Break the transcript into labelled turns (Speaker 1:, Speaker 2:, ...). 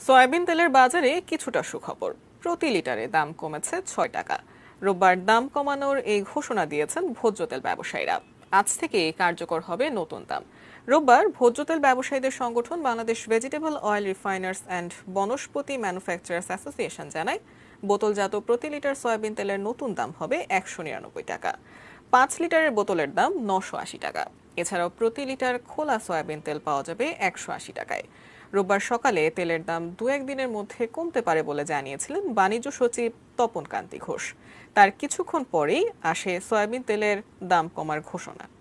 Speaker 1: Soybean তেলের বাজারে কিছুটা সুখবর। প্রতি লিটারে দাম কমেছে ৬ টাকা। রোববার দাম কমানোর এই ঘোষণা দিয়েছেন ভোজ্য তেল ব্যবসায়ীরা। আজ থেকে কার্যকর হবে নতুন দাম। রোববার ভোজ্য তেল ব্যবসায়ীদের সংগঠন Bangladesh vegetable oil refiners and Vanaspati manufacturers association জানায়, বোতলজাত প্রতি লিটার সয়াবিন তেলের নতুন দাম হবে ১৯৯ টাকা। ৫ লিটারের বোতলের দাম ৯৮০ টাকা। এছাড়াও প্রতি লিটার খোলা সয়াবিন তেল পাওয়া যাবে ১৮০ টাকায়। রোববার সকালে তেলের দাম দু একদিনের মধ্যে কমতে পারে বলে জানিয়েছিলেন বাণিজ্য সচিব তপন কান্তি ঘোষ। তার কিছুক্ষণ পরেই আসে সয়াবিন তেলের দাম কমার ঘোষণা।